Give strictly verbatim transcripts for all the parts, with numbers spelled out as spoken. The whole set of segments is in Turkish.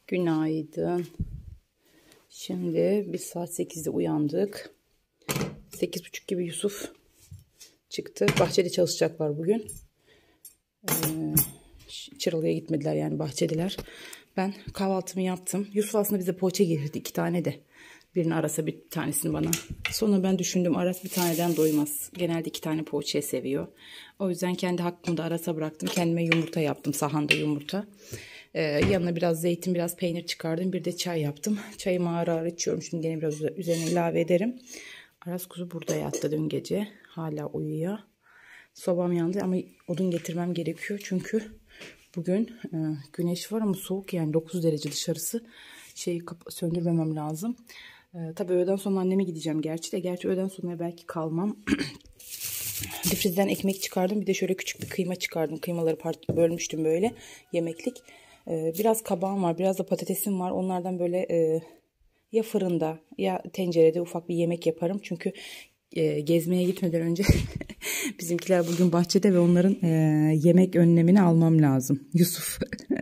Günaydın. Şimdi biz saat sekizde uyandık. sekiz buçuk gibi Yusuf çıktı. Bahçede çalışacaklar bugün. Ee, Çıralı'ya gitmediler, yani bahçediler. Ben kahvaltımı yaptım. Yusuf aslında bize poğaça getirdi, iki tane de. Birini Aras'a, bir tanesini bana. Sonra ben düşündüm, Aras bir taneden doymaz. Genelde iki tane poğaçayı seviyor. O yüzden kendi hakkımı da Aras'a bıraktım. Kendime yumurta yaptım, sahanda yumurta. Ee, yanına biraz zeytin, biraz peynir çıkardım. Bir de çay yaptım. Çayımı ağır ağır içiyorum. Şimdi gene biraz üzerine ilave ederim. Aras kuzu burada yattı dün gece. Hala uyuyor. Sobam yandı ama odun getirmem gerekiyor. Çünkü bugün e, güneş var ama soğuk, yani dokuz derece dışarısı. Şeyi söndürmemem lazım. E, tabii öğleden sonra anneme gideceğim gerçi de. Gerçi öğleden sonra belki kalmam. Difrizden ekmek çıkardım. Bir de şöyle küçük bir kıyma çıkardım. Kıymaları bölmüştüm böyle yemeklik. E, biraz kabağım var. Biraz da patatesim var. Onlardan böyle e, ya fırında ya tencerede ufak bir yemek yaparım. Çünkü e, gezmeye gitmeden önce bizimkiler bugün bahçede ve onların e, yemek önlemini almam lazım. Yusuf.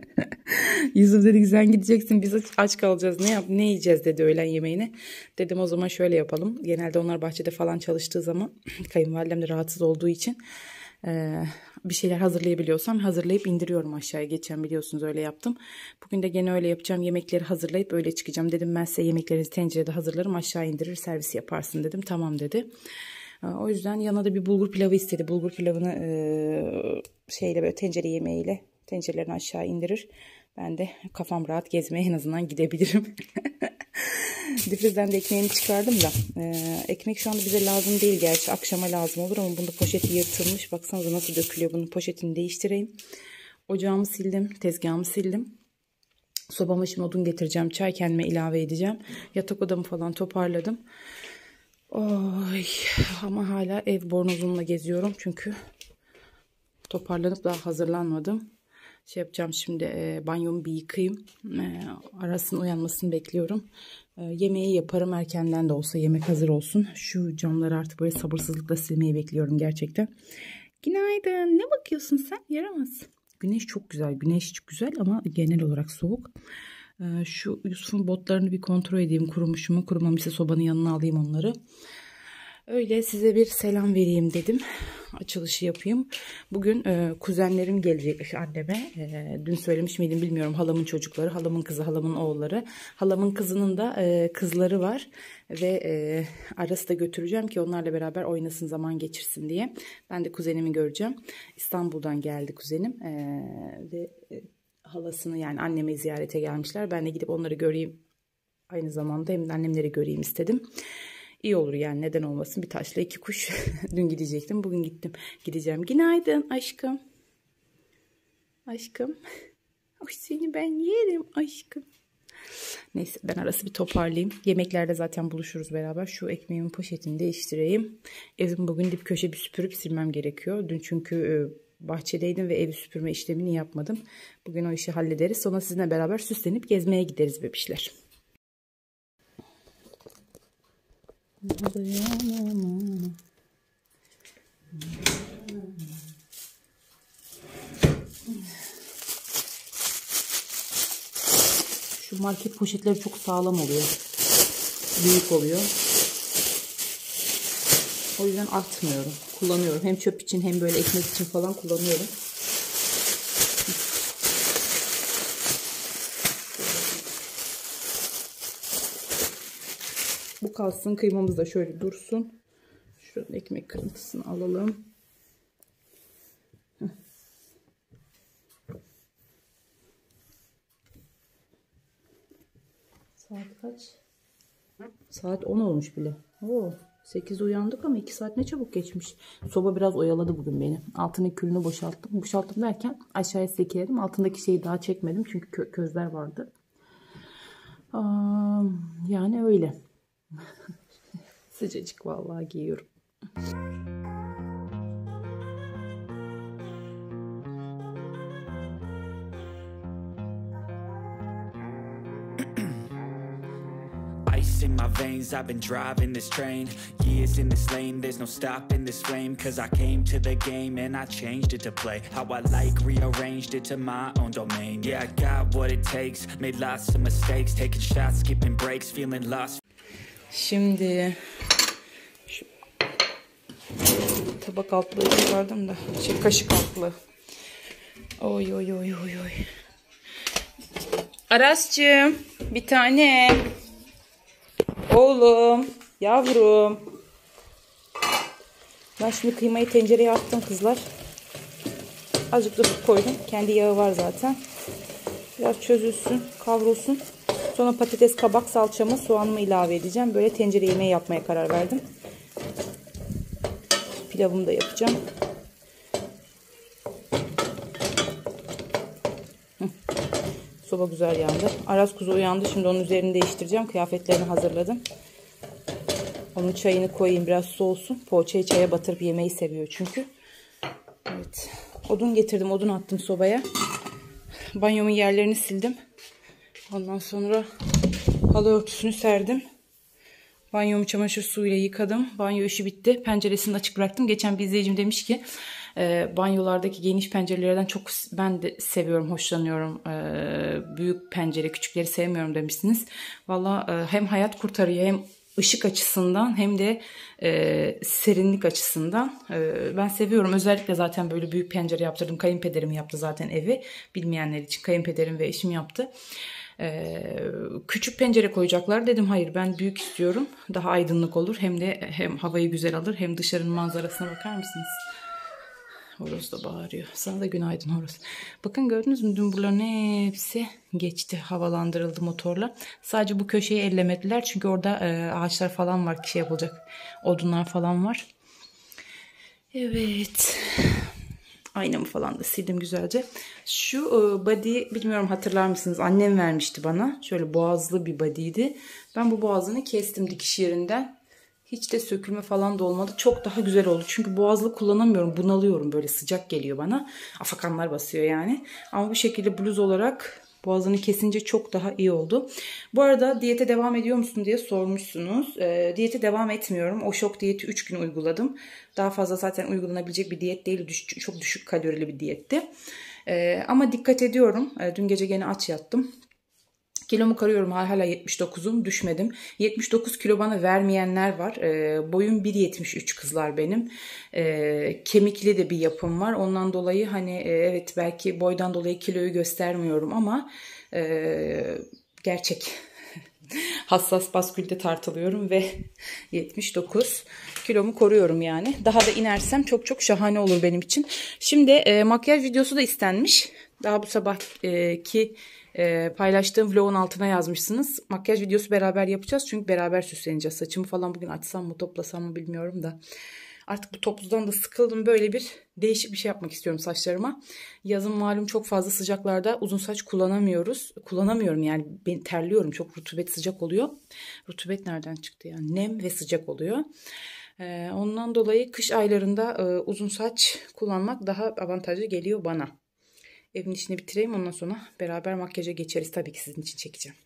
Yusuf dedi ki sen gideceksin, biz aç kalacağız, ne yap ne yiyeceğiz dedi öğlen yemeğini. Dedim o zaman şöyle yapalım. Genelde onlar bahçede falan çalıştığı zaman kayınvalidem de rahatsız olduğu için e, bir şeyler hazırlayabiliyorsam hazırlayıp indiriyorum aşağıya. Geçen biliyorsunuz öyle yaptım. Bugün de gene öyle yapacağım. Yemekleri hazırlayıp öyle çıkacağım. Dedim ben size yemeklerinizi tencerede hazırlarım, aşağı indirir servis yaparsın dedim. Tamam dedi. O yüzden yanına da bir bulgur pilavı istedi. Bulgur pilavını e, şeyle böyle tencere yemeğiyle tencerelerini aşağı indirir. Ben de kafam rahat gezmeye en azından gidebilirim. Difrizden de ekmeğini çıkardım da. E, ekmek şu anda bize lazım değil gerçi. Akşama lazım olur ama bunda poşeti yırtılmış. Baksanıza nasıl dökülüyor. Bunun poşetini değiştireyim. Ocağımı sildim. Tezgahımı sildim. Sobama şimdi odun getireceğim. Çay kendime ilave edeceğim. Yatak odamı falan toparladım. Oy, ama hala ev bornozumla geziyorum. Çünkü toparlanıp daha hazırlanmadım. Şey yapacağım şimdi, e, banyomu bir yıkayayım. E, Aras'ın uyanmasını bekliyorum. E, yemeği yaparım erkenden de olsa, yemek hazır olsun. Şu camları artık böyle sabırsızlıkla silmeyi bekliyorum gerçekten. Günaydın. Ne bakıyorsun sen? Yaramaz. Güneş çok güzel. Güneş çok güzel ama genel olarak soğuk. E, şu Yusuf'un botlarını bir kontrol edeyim. Kurumuş mu? Kurumamışsa sobanın yanına alayım onları. Öyle size bir selam vereyim dedim. Açılışı yapayım. Bugün e, kuzenlerim gelecekmiş anneme. E, dün söylemiş miydim bilmiyorum. Halamın çocukları, halamın kızı, halamın oğulları. Halamın kızının da e, kızları var. Ve e, Aras'ı da götüreceğim ki onlarla beraber oynasın, zaman geçirsin diye. Ben de kuzenimi göreceğim. İstanbul'dan geldi kuzenim. E, ve e, halasını, yani annemi ziyarete gelmişler. Ben de gidip onları göreyim. Aynı zamanda hem de annemleri göreyim istedim. İyi olur yani, neden olmasın, bir taşla iki kuş. Dün gidecektim, bugün gittim. Gideceğim. Günaydın aşkım. Aşkım. Ay seni ben yerim aşkım. Neyse ben Aras'ı bir toparlayayım. Yemeklerde zaten buluşuruz beraber. Şu ekmeğimin poşetini değiştireyim. Evim bugün dip köşe bir süpürüp silmem gerekiyor. Dün çünkü bahçedeydim ve evi süpürme işlemini yapmadım. Bugün o işi hallederiz. Sonra sizinle beraber süslenip gezmeye gideriz bebişler. Şu market poşetleri çok sağlam oluyor. Büyük oluyor. O yüzden atmıyorum. Kullanıyorum. Hem çöp için hem böyle ekmek için falan kullanıyorum. Bu kalsın. Kıymamız da şöyle dursun. Şuradan ekmek kırıntısını alalım. Heh. Saat kaç? Saat on olmuş bile. Oo, sekizde uyandık ama iki saat ne çabuk geçmiş. Soba biraz oyaladı bugün beni. Altının külünü boşalttım. Boşalttım derken aşağıya sekeledim. Altındaki şeyi daha çekmedim çünkü kö közler vardı. Aa, yani öyle. Sıcacık vallahi giyiyorum. ice in my veins, I've been driving this train. Years in this lane, there's no stopping this flame. Cause I came to the game and I changed it to play how I like, rearranged it to my own domain. Yeah, I got what it takes, made lots of mistakes, taking shots, skipping breaks, feeling lost. Şimdi şu tabak altlığı çıkardım da şey, kaşık altlığı. Oy oy oy oy oy. Aras'cığım bir tane. Oğlum, yavrum. Ben şimdi kıymayı tencereye attım kızlar. Azıcık da su koydum. Kendi yağı var zaten. Biraz çözülsün, kavrulsun. Sonra patates, kabak, salçamı, soğanımı ilave edeceğim. Böyle tencere yemeği yapmaya karar verdim. Pilavımı da yapacağım. Hı. Soba güzel yandı. Aras kuzu uyandı. Şimdi onun üzerini değiştireceğim. Kıyafetlerini hazırladım. Onun çayını koyayım, biraz soğusun. Poğaçayı çaya batırıp yemeyi seviyor çünkü. Evet. Odun getirdim. Odun attım sobaya. Banyomun yerlerini sildim. Ondan sonra halı örtüsünü serdim. Banyomu çamaşır suyuyla yıkadım. Banyo işi bitti. Penceresini açık bıraktım. Geçen bir izleyicim demiş ki e, banyolardaki geniş pencerelerden çok ben de seviyorum, hoşlanıyorum. E, büyük pencere, küçükleri sevmiyorum demişsiniz. Valla e, hem hayat kurtarıyor, hem ışık açısından, hem de e, serinlik açısından e, ben seviyorum. Özellikle zaten böyle büyük pencere yaptırdım. Kayınpederim yaptı zaten evi. Bilmeyenler için kayınpederim ve eşim yaptı. Ee, küçük pencere koyacaklar, dedim hayır, ben büyük istiyorum, daha aydınlık olur, hem de hem havayı güzel alır, hem dışarının manzarasına bakar mısınız? Horoz da bağırıyor. Sana da günaydın horoz. Bakın, gördünüz mü, dün buraların hepsi geçti, havalandırıldı motorla. Sadece bu köşeyi ellemediler çünkü orada e, ağaçlar falan var, şey yapılacak, odunlar falan var. Evet, aynamı falan da sildim güzelce. Şu e, body, bilmiyorum hatırlar mısınız? Annem vermişti bana. Şöyle boğazlı bir body'ydi. Ben bu boğazını kestim dikiş yerinden. Hiç de sökülme falan da olmadı. Çok daha güzel oldu. Çünkü boğazlı kullanamıyorum. Bunalıyorum. Böyle sıcak geliyor bana. Afakanlar basıyor yani. Ama bu şekilde bluz olarak boğazını kesince çok daha iyi oldu. Bu arada diyete devam ediyor musun diye sormuşsunuz. E, diyete devam etmiyorum. O şok diyeti üç gün uyguladım. Daha fazla zaten uygulanabilecek bir diyet değil. Düş, çok düşük kalorili bir diyetti. E, ama dikkat ediyorum. E, dün gece gene aç yattım. Kilomu karıyorum, hala yetmiş dokuzum, düşmedim. yetmiş dokuz kilo bana vermeyenler var. E, boyum bir yetmiş üç kızlar benim. E, kemikli de bir yapım var. Ondan dolayı hani e, evet, belki boydan dolayı kiloyu göstermiyorum ama e, gerçek hassas baskülde tartılıyorum ve yetmiş dokuz kilomu koruyorum yani. Daha da inersem çok çok şahane olur benim için. Şimdi e, makyaj videosu da istenmiş. Daha bu sabahki e, paylaştığım vlogun altına yazmışsınız. Makyaj videosu beraber yapacağız çünkü beraber süsleneceğiz. Saçımı falan bugün açsam mı, toplasam mı bilmiyorum da. Artık bu topuzdan da sıkıldım. Böyle bir değişik bir şey yapmak istiyorum saçlarıma. Yazın malum çok fazla sıcaklarda uzun saç kullanamıyoruz. Kullanamıyorum yani, ben terliyorum. Çok rutubet, sıcak oluyor. Rutubet nereden çıktı yani? Nem ve sıcak oluyor. Ee, ondan dolayı kış aylarında e, uzun saç kullanmak daha avantajlı geliyor bana. Evin işini bitireyim, ondan sonra beraber makyaja geçeriz. Tabii ki sizin için çekeceğim.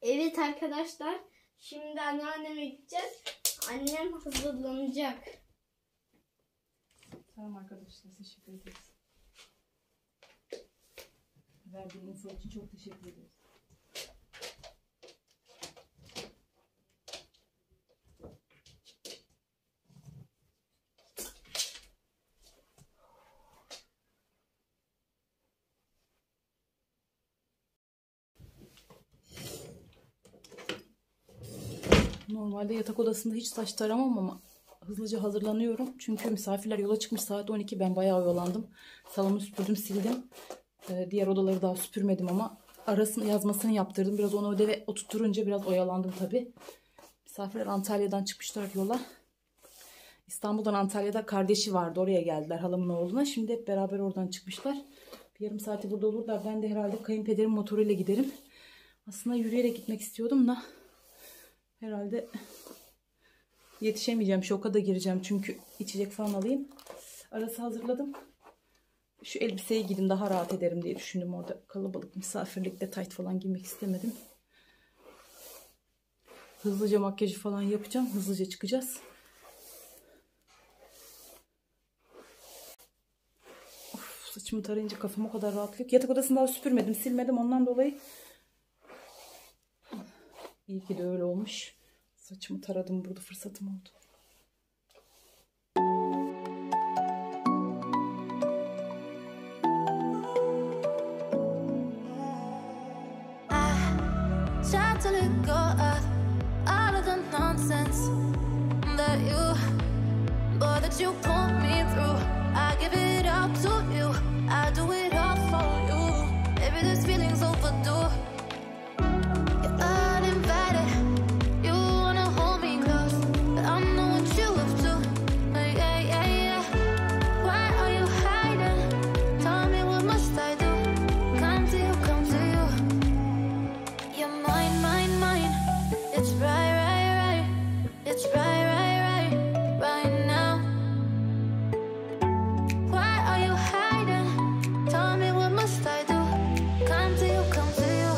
Evet arkadaşlar. Şimdi anneanneme gideceğiz. Annem hazırlanacak. Tamam arkadaşlar, teşekkür ederiz. Verdiğin info için çok teşekkür ederiz. Normalde yatak odasında hiç saç taramam ama hızlıca hazırlanıyorum. Çünkü misafirler yola çıkmış, saat on iki. Ben bayağı oyalandım. Salonu süpürdüm, sildim. Ee, diğer odaları daha süpürmedim ama arasını yazmasını yaptırdım. Biraz onu ödeve oturtunca biraz oyalandım tabii. Misafirler Antalya'dan çıkmışlar yola. İstanbul'dan Antalya'da kardeşi vardı. Oraya geldiler, halamın oğluna. Şimdi hep beraber oradan çıkmışlar. Bir yarım saati burada olurlar. Ben de herhalde kayınpederim motoruyla giderim. Aslında yürüyerek gitmek istiyordum da herhalde yetişemeyeceğim. Şoka da gireceğim. Çünkü içecek falan alayım. Arası hazırladım. Şu elbiseyi giydim, daha rahat ederim diye düşündüm. Orada kalabalık misafirlikte tayt falan giymek istemedim. Hızlıca makyajı falan yapacağım. Hızlıca çıkacağız. Of, saçımı tarayınca kafam o kadar rahatlıyor ki. Yatak odasını daha süpürmedim, silmedim. Ondan dolayı iyi ki de öyle olmuş. Saçımı taradım, burada fırsatım oldu. Tried to let go of all of the nonsense that you, boy, that you put me through. I give it all to you. I do it all for you. Maybe this feeling's overdue. You're uninvited. You wanna hold me close, but I know what you up to. Yeah, yeah, yeah. Why are you hiding? Tell me, what must I do? Come to you, come to you. You're mine, mine, mine. It's right, right, right. It's right, right, right. Right now. Why are you hiding? Tell me, what must I do? Come to you, come to you.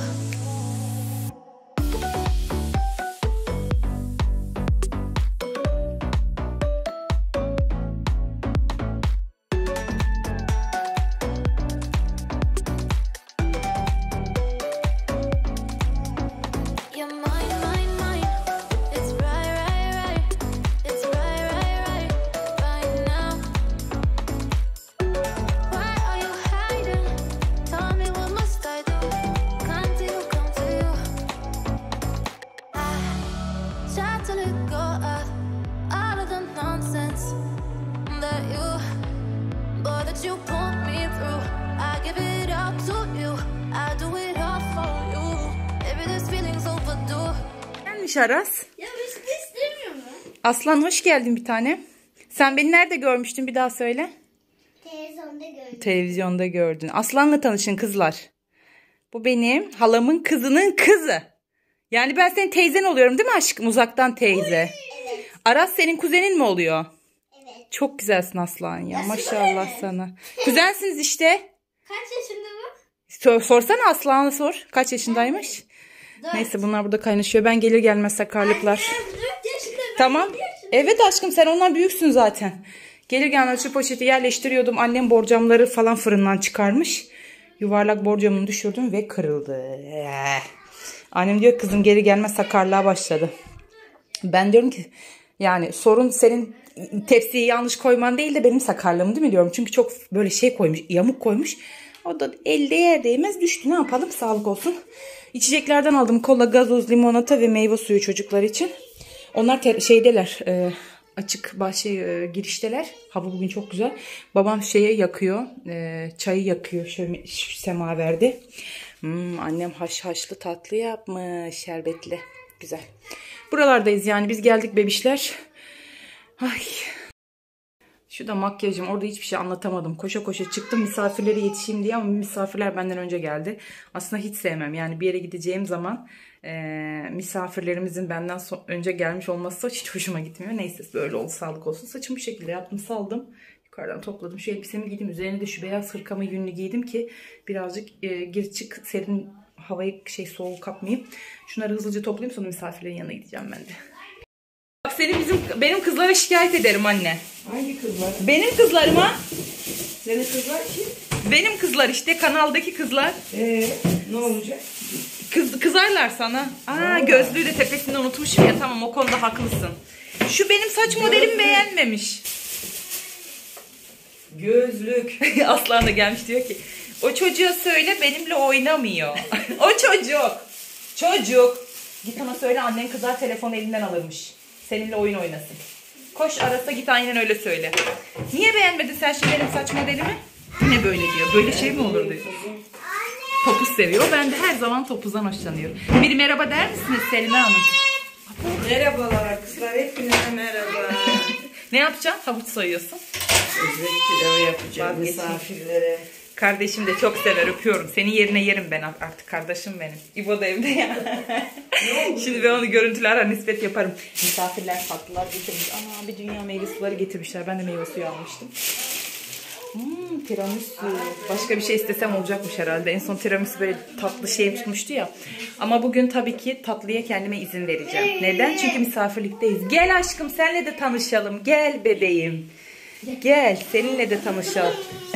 You're mine, mine, mine. It's right, right, right. It's right, right, right. Right now. Why are you hiding? Tell me, what must I do? Come to you, come to you. I tried to let go of all of the nonsense that you, boy, that you put me through. I give it all to you. I do it all for you. Maybe this feeling's overdue. Gelmiş Aras. Ya bisiklet istemiyor mu? Aslan, hoş geldin bir tane. Sen beni nerede görmüştün, bir daha söyle. Televizyonda gördüm. Televizyonda gördün. Aslan'la tanışın kızlar. Bu benim halamın kızının kızı. Yani ben senin teyzen oluyorum değil mi aşkım? Uzaktan teyze. Evet. Aras senin kuzenin mi oluyor? Evet. Çok güzelsin Aslan ya. Nasıl Maşallah böyle? sana. Kuzensiniz işte. Kaç yaşında bu? Sor, sorsana Aslan'a sor. Kaç yaşındaymış? Dört. Neyse, bunlar burada kaynaşıyor. Ben gelir gelmez sakarlıklar. Dört yaşında. Ben Tamam. bir yaşında. Evet aşkım, sen ondan büyüksün zaten. Gelir gelmez şu poşeti yerleştiriyordum. Annem borcamları falan fırından çıkarmış. Yuvarlak borcamını düşürdüm ve kırıldı. Eh. Annem diyor kızım geri gelmez sakarlığa başladı. Ben diyorum ki yani sorun senin tepsiyi yanlış koyman değil de benim sakarlığım değil mi diyorum. Çünkü çok böyle şey koymuş, yamuk koymuş. O da elde yer değmez düştü, ne yapalım, sağlık olsun. İçeceklerden aldım kola, gazoz, limonata ve meyve suyu çocuklar için. Onlar te- şeydeler e, açık bahçe e, girişteler. Hava bugün çok güzel. Babam şeye yakıyor, e, çayı yakıyor şöyle semaverde. Hmm, annem haşhaşlı tatlı yapmış, şerbetli, güzel. Buralardayız yani, biz geldik bebişler. Ay. Şu da makyajım. Orada hiçbir şey anlatamadım. Koşa koşa çıktım misafirlere yetişeyim diye ama misafirler benden önce geldi. Aslında hiç sevmem. Yani bir yere gideceğim zaman e, misafirlerimizin benden so- önce gelmiş olması hiç hoşuma gitmiyor. Neyse böyle oldu, sağlık olsun. Saçımı bu şekilde yaptım, saldım. Yukarıdan topladım. Şu elbisemi giydim. Üzerine de şu beyaz hırkamı yünlü giydim ki birazcık e, gir çık serin havayı şey soğuk kapmayayım. Şunları hızlıca toplayayım, sonra misafirlerin yanına gideceğim ben de. Bak seni bizim benim kızlara şikayet ederim anne. Hangi kızlar? Benim kızlarıma. Senin kızlar kim? Benim kızlar işte, kanaldaki kızlar. Ee, ne olacak? Kız, kızarlar sana. Aa, gözlüğü de tepesinde unutmuşum ya, tamam o konuda haklısın. Şu benim saç modelimi beğenmemiş. Gözlük. Aslan da gelmiş diyor ki o çocuğa söyle benimle oynamıyor. O çocuk. Çocuk. Git ona söyle, annen kızar telefonu elinden alırmış. Seninle oyun oynasın. Koş arasa git aynen öyle söyle. Niye beğenmedin sen şimdi benim saç modelimi? Ne böyle diyor. Böyle şey mi olur diyor. Topuz seviyor. Ben de her zaman topuzdan hoşlanıyorum. Bir merhaba der misiniz Selime Hanım? Merhabalar kızlar, hepinize merhaba. Ne yapacaksın? Havuç soyuyorsun. Özbek pilavı yapacağım misafirlere. Kardeşim de çok sever, öpüyorum. Senin yerine yerim ben artık, kardeşim benim. İbo da evde ya. Şimdi ben onu görüntülerle nispet yaparım. Misafirler tatlılar getirmiş. Ana bir dünya meyve suları getirmişler. Ben de meyve suyu almıştım. Hmm, tiramisu. Başka bir şey istesem olacakmış herhalde. En son tiramisu böyle tatlı şey tutmuştu ya. Ama bugün tabii ki tatlıya kendime izin vereceğim. Neden? Çünkü misafirlikteyiz. Gel aşkım, senle de tanışalım. Gel bebeğim. Gel seninle de tanışalım.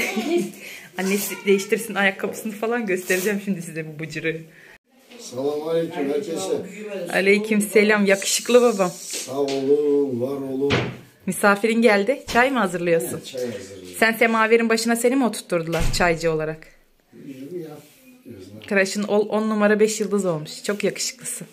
Annesi değiştirsin ayakkabısını falan, göstereceğim şimdi size bu bıcırı. Selamünaleyküm herkese. Aleyküm selam yakışıklı babam. Sağ olun, var olun. Misafirin geldi. Çay mı hazırlıyorsun? Çay hazırlıyorum. Sen semaverin başına seni mi oturtturdular çaycı olarak? Tıraşın on numara beş yıldız olmuş. Çok yakışıklısın.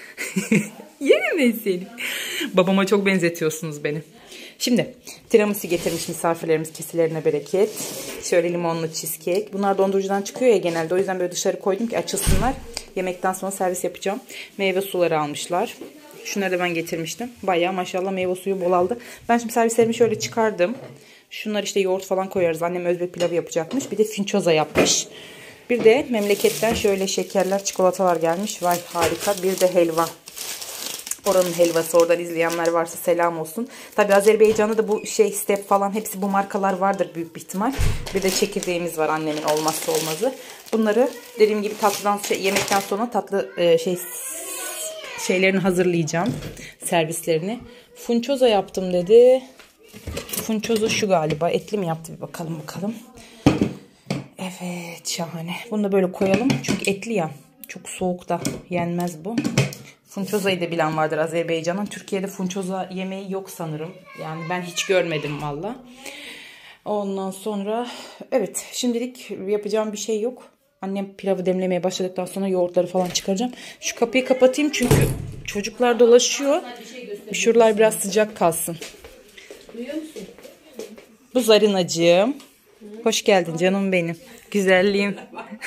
Yerim ben seni. Babama çok benzetiyorsunuz beni. Şimdi tiramisu getirmiş misafirlerimiz, keselerine bereket. Şöyle limonlu cheesecake. Bunlar dondurucudan çıkıyor ya genelde. O yüzden böyle dışarı koydum ki açılsınlar. Yemekten sonra servis yapacağım. Meyve suları almışlar. Şunları da ben getirmiştim. Bayağı maşallah meyve suyu bol aldı. Ben şimdi servislerimi şöyle çıkardım. Şunlar işte yoğurt falan koyarız. Annem Özbek pilavı yapacakmış. Bir de finçoza yapmış. Bir de memleketten şöyle şekerler, çikolatalar gelmiş. Vay harika. Bir de helva. Oranın helvası, oradan izleyenler varsa selam olsun. Tabi Azerbaycan'da da bu şey step falan hepsi bu markalar vardır büyük bir ihtimal. Bir de çekirdeğimiz var, annemin olmazsa olmazı. Bunları dediğim gibi tatlıdan şey, yemekten sonra tatlı e, şey şeylerini hazırlayacağım. Servislerini. Funçoza yaptım dedi. Funçoza şu galiba. Etli mi yaptı bir bakalım bakalım. Evet şahane. Bunu da böyle koyalım. Çünkü etli ya. Çok soğuk da yenmez bu. Funçoza'yı da bilen vardır Azerbaycan'ın. Türkiye'de funçoza yemeği yok sanırım. Yani ben hiç görmedim valla. Ondan sonra evet şimdilik yapacağım bir şey yok. Annem pilavı demlemeye başladıktan sonra yoğurtları falan çıkaracağım. Şu kapıyı kapatayım çünkü çocuklar dolaşıyor. Şuralar biraz sıcak kalsın. Duyuyor musun? Bu Zarinacığım. Hoş geldin canım benim. Güzelliğim.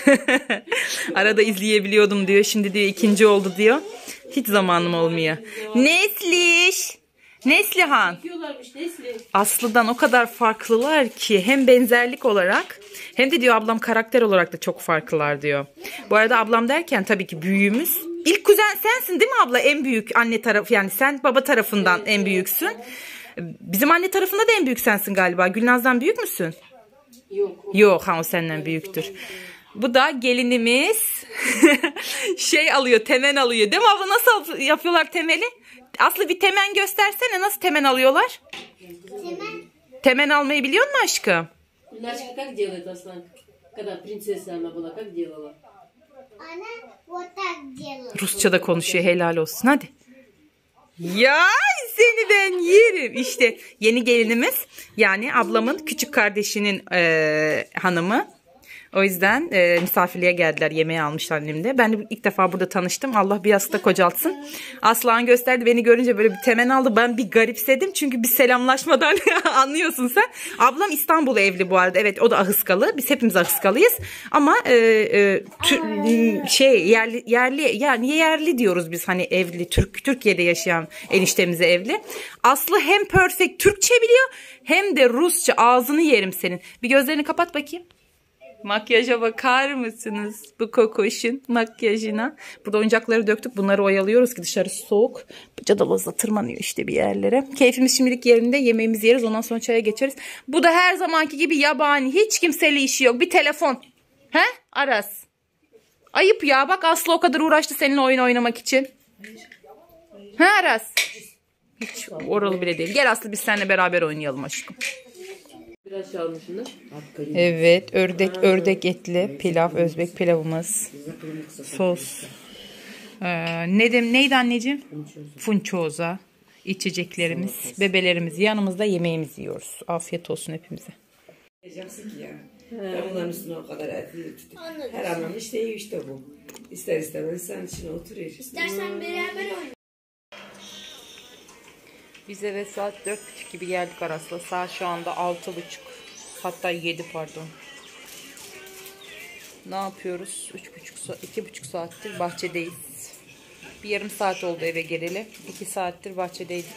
Arada izleyebiliyordum diyor. Şimdi diyor ikinci oldu diyor. Hiç zamanım olmuyor. Nesliş. Neslihan. Aslı'dan o kadar farklılar ki hem benzerlik olarak hem de diyor ablam karakter olarak da çok farklılar diyor. Bu arada ablam derken tabii ki büyüğümüz. İlk kuzen sensin değil mi abla? En büyük anne tarafı, yani sen baba tarafından en büyüksün. Bizim anne tarafında da en büyük sensin galiba. Gülnaz'dan büyük müsün? Yok. Yok ha, o senden büyüktür. Bu da gelinimiz. şey alıyor, temen alıyor. Değil mi abla? Nasıl yapıyorlar temeli? Aslı bir temen göstersene. Nasıl temen alıyorlar? Temen. Temen almayı biliyor musun aşkım? Нашка как делает Аслан? Когда принцесса она была, как делала? Она вот так делала. Rusça da konuşuyor, helal olsun. Hadi. Ya seni ben yerim. İşte yeni gelinimiz, yani ablamın küçük kardeşinin e, hanımı. O yüzden e, misafirliğe geldiler, yemeği almışlar annemde. Ben de ilk defa burada tanıştım. Allah bir yastıkta kocaltsın. Aslan gösterdi, beni görünce böyle bir temen aldı. Ben bir garipsedim çünkü bir selamlaşmadan anlıyorsun sen. Ablam İstanbul evli bu arada. Evet, o da Ahıskalı. Biz hepimiz Ahıskalıyız. Ama e, e, tü, şey yerli yerli yani yerli diyoruz biz, hani evli Türk Türkiye'de yaşayan eniştemize evli. Aslı hem perfect Türkçe biliyor hem de Rusça. Ağzını yerim senin. Bir gözlerini kapat bakayım. Makyaja bakar mısınız? Bu kokoşun makyajına. Burada oyuncakları döktük. Bunları oyalıyoruz ki dışarı soğuk. Cadalozla tırmanıyor işte bir yerlere. Keyfimiz şimdilik yerinde. Yemeğimizi yeriz. Ondan sonra çaya geçeriz. Bu da her zamanki gibi yabani. Hiç kimseyle işi yok. Bir telefon. He? Aras. Ayıp ya. Bak Aslı o kadar uğraştı seninle oyun oynamak için. Ha Aras? Hiç oralı bile değil. Gel Aslı biz seninle beraber oynayalım aşkım. Biraz çalmışsın da. Evet, ördek ördek etli pilav, Özbek pilavımız. Sos. Ee, ne de, neydi anneciğim? Funçoza. İçeceklerimiz, bebelerimiz yanımızda, yemeğimizi yiyoruz. Afiyet olsun hepimize. Diyeceksin ki ya. Ben bunların üstüne o kadar etli tuttum. Her anlamda işte iyi işte bu. İster istemez sen içine oturuyor. İstersen beraber oynayalım. Biz eve saat dört buçuk gibi geldik Aras'la. Saat şu anda altı buçuk. Hatta yedi pardon. Ne yapıyoruz? üç buçuk, iki buçuk saattir bahçedeyiz. Bir yarım saat oldu eve geleli. iki saattir bahçedeydik.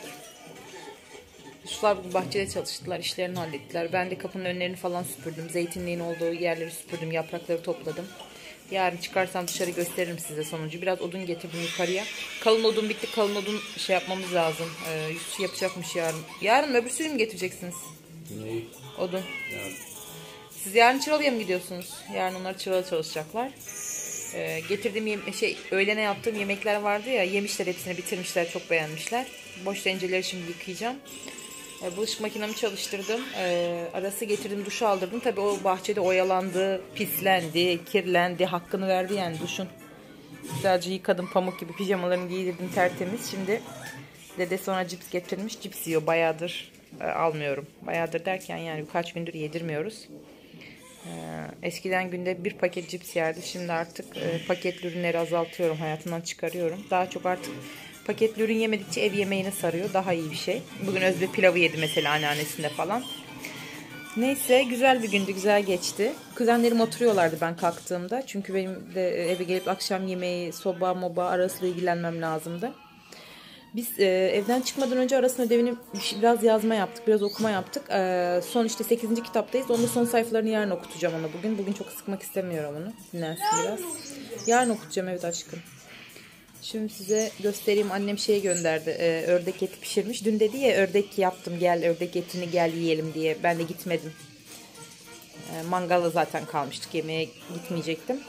Yusuflar bugün bahçede çalıştılar. İşlerini hallettiler. Ben de kapının önlerini falan süpürdüm. Zeytinliğin olduğu yerleri süpürdüm. Yaprakları topladım. Yarın çıkarsam dışarı gösteririm size sonucu. Biraz odun getirdim yukarıya. Kalın odun bitti. Kalın odun şey yapmamız lazım. Ee, Yusuf yapacakmış yarın. Yarın öbürsünü mü getireceksiniz? Neyi? Odun. Yani. Siz yarın Çıralı'ya mı gidiyorsunuz? Yarın onlar Çıralı çalışacaklar. Ee, getirdiğim şey öğlene yaptığım yemekler vardı ya, yemişler hepsini, bitirmişler, çok beğenmişler. Boş tencereleri şimdi yıkayacağım. Ee, bulaşık makinemi çalıştırdım. Ee, Arası getirdim, duşu aldırdım. Tabii o bahçede oyalandı, pislendi, kirlendi, hakkını verdi yani duşun. Güzelce yıkadım, pamuk gibi pijamalarını giydirdim tertemiz. Şimdi dede sonra cips getirmiş, cips yiyor. Bayağıdır e, almıyorum. Bayağıdır derken yani birkaç gündür yedirmiyoruz. Ee, eskiden günde bir paket cips yerdi. Şimdi artık e, paketli ürünleri azaltıyorum. Hayatımdan çıkarıyorum. Daha çok artık paketli ürün yemedikçe ev yemeğine sarıyor. Daha iyi bir şey. Bugün Özbek pilavı yedi mesela anneannesinde falan. Neyse güzel bir gündü. Güzel geçti. Kuzenlerim oturuyorlardı ben kalktığımda. Çünkü benim de eve gelip akşam yemeği, soba, moba arasıyla ilgilenmem lazımdı. Biz e, evden çıkmadan önce Aras'ın ödevini biraz yazma yaptık, biraz okuma yaptık. E, son işte sekizinci kitaptayız. Onun son sayfalarını yarın okutacağım onu bugün. Bugün çok sıkmak istemiyorum onu. Dinlensin biraz. Yarın okutacağım, evet aşkım. Şimdi size göstereyim. Annem şey gönderdi. E, ördek eti pişirmiş. Dün dedi ya ördek yaptım, gel ördek etini gel yiyelim diye. Ben de gitmedim. E, mangala zaten kalmıştık. Yemeğe gitmeyecektim.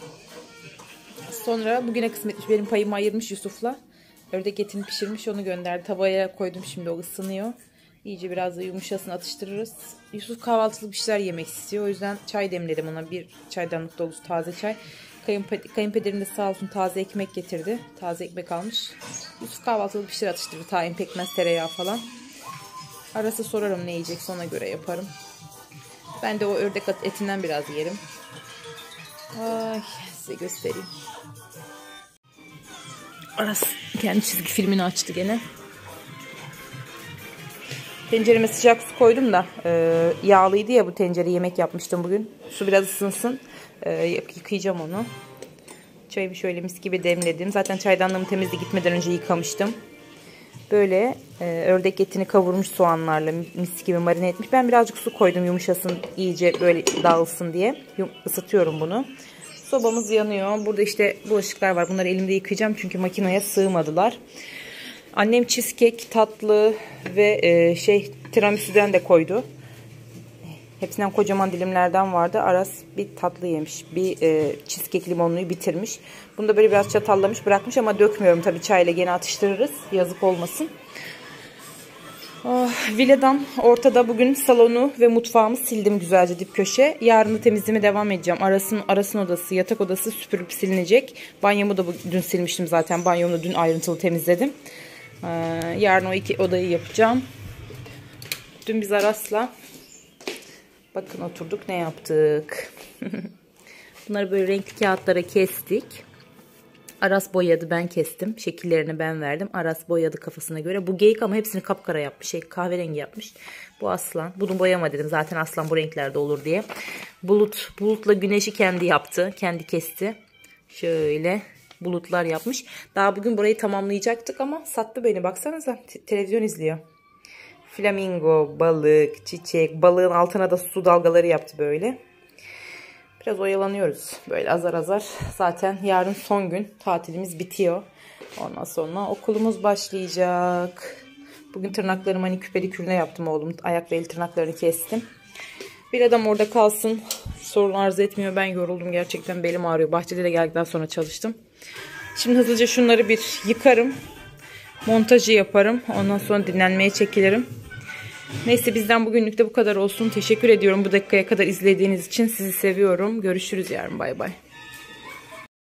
Sonra bugüne kısmetmiş. Benim payımı ayırmış Yusuf'la. Ördek etini pişirmiş, onu gönderdi. Tavaya koydum, şimdi o ısınıyor. İyice biraz da yumuşasın, atıştırırız. Yusuf kahvaltılık bir şeyler yemek istiyor. O yüzden çay demledim ona. Bir çaydanlık dolusu taze çay. Kayınpeder, kayınpederim de sağ olsun taze ekmek getirdi. Taze ekmek almış. Yusuf kahvaltılık bir şeyler atıştırdı. Tahin, pekmez, tereyağı falan. Arası sorarım ne yiyecekse, ona göre yaparım. Ben de o ördek etinden biraz yerim. Ay, size göstereyim. Aras kendi çizgi filmini açtı gene. Tencereme sıcak su koydum da e, yağlıydı ya bu tencere, yemek yapmıştım bugün. Su biraz ısınsın. E, yıkayacağım onu. Çayımı şöyle mis gibi demledim. Zaten çaydanlığımı temizle gitmeden önce yıkamıştım. Böyle e, ördek etini kavurmuş soğanlarla mis gibi marine etmiş. Ben birazcık su koydum yumuşasın, iyice böyle dağılsın diye. Isıtıyorum bunu. Sobamız yanıyor. Burada işte bulaşıklar var. Bunları elimde yıkayacağım çünkü makineye sığmadılar. Annem cheesecake, tatlı ve e, şey tiramisu'den de koydu. Hepsinden kocaman dilimlerden vardı. Aras bir tatlı yemiş. Bir e, cheesecake limonluyu bitirmiş. Bunu da böyle biraz çatallamış bırakmış ama dökmüyorum. Tabii çayla gene atıştırırız. Yazık olmasın. Oh, villadan ortada bugün salonu ve mutfağımı sildim güzelce, dip köşe. Yarın da temizliğime devam edeceğim. Aras'ın Aras'ın odası, yatak odası süpürüp silinecek. Banyomu da dün silmiştim zaten. Banyomu da dün ayrıntılı temizledim. Ee, yarın o iki odayı yapacağım. Dün biz Aras'la bakın oturduk, ne yaptık. Bunları böyle renkli kağıtlara kestik. Aras boyadı, ben kestim. Şekillerini ben verdim. Aras boyadı kafasına göre. Bu geyik ama hepsini kapkara yapmış. Şey, kahverengi yapmış. Bu Aslan. Bunu boyama dedim. Zaten Aslan bu renklerde olur diye. Bulut. Bulutla güneşi kendi yaptı. Kendi kesti. Şöyle bulutlar yapmış. Daha bugün burayı tamamlayacaktık ama sattı beni. Baksanıza. Televizyon izliyor. Flamingo, balık, çiçek. Balığın altına da su dalgaları yaptı böyle. Biraz oyalanıyoruz böyle azar azar. Zaten yarın son gün, tatilimiz bitiyor. Ondan sonra okulumuz başlayacak. Bugün tırnaklarımı hani küpeli kürüne yaptım oğlum. Ayak ve el tırnaklarını kestim. Bir adam orada kalsın. sorun arz etmiyor. Ben yoruldum gerçekten, belim ağrıyor. Bahçede de geldikten sonra çalıştım. Şimdi hızlıca şunları bir yıkarım. Montajı yaparım. Ondan sonra dinlenmeye çekilirim. Neyse, bizden bugünlük de bu kadar olsun. Teşekkür ediyorum bu dakikaya kadar izlediğiniz için. Sizi seviyorum. Görüşürüz yarın. Bay bay.